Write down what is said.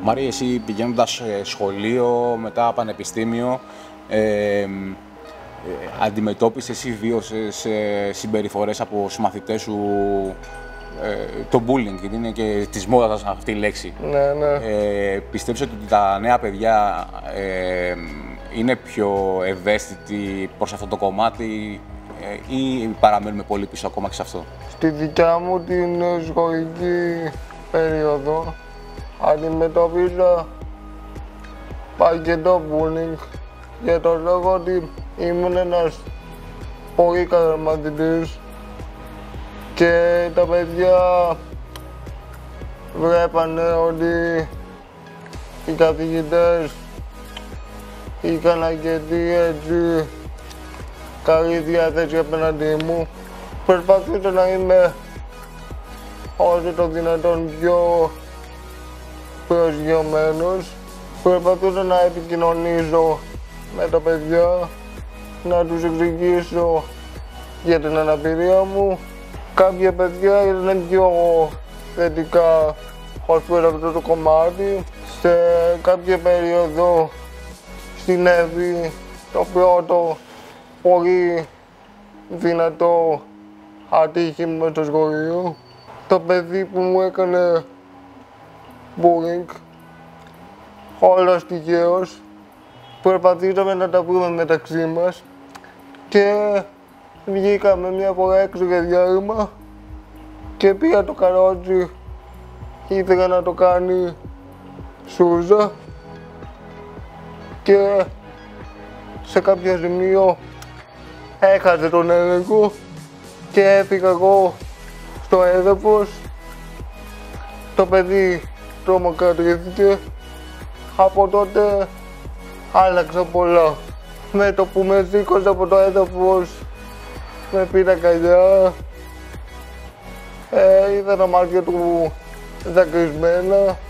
Μάρη, εσύ πηγαίνοντας σχολείο, μετά πανεπιστήμιο, αντιμετώπισες ή βίωσες συμπεριφορές από συμμαθητές σου, το bullying, γιατί είναι και της μόδας αυτή η λέξη. Ναι, ναι. Πιστεύεις ότι τα νέα παιδιά είναι πιο ευαίσθητοι προς αυτό το κομμάτι ή παραμένουμε πολύ πίσω ακόμα και σε αυτό? Στη δικιά μου την σχολική περίοδο αντιμετώπιζα αρκετό bullying για τον λόγο ότι ήμουν ένας πολύ καλός μαθητής και τα παιδιά βλέπανε ότι οι καθηγητές είχαν αρκετή έτσι καλή διάθεση απέναντί μου. Προσπαθούσα να είμαι όσο το δυνατόν πιο προσγειωμένος. Προσπαθούσα να επικοινωνήσω με τα παιδιά, να τους εξηγήσω για την αναπηρία μου. Κάποια παιδιά ήταν πιο θετικά ως προς αυτό το κομμάτι. Σε κάποια περίοδο συνέβη το πρώτο πολύ δυνατό ατύχημα στο σχολείο. Το παιδί που μου έκανε bullying, όλος τυχαίως, προσπαθήσαμε να τα βρούμε μεταξύ μας και βγήκαμε μια φορά έξω για διάλειμμα και πήγα το καρότσι, ήθελα να το κάνει σούζα και σε κάποιο σημείο έχασε τον έλεγχο και έφυγα εγώ στο έδαφος. Το παιδί τρομοκρατήθηκε. Από τότε άλλαξα πολλά. Με το που με σήκωσε από το έδαφος, με πήρε αγκαλιά. Είδα τα μάτια του δακρυσμένα.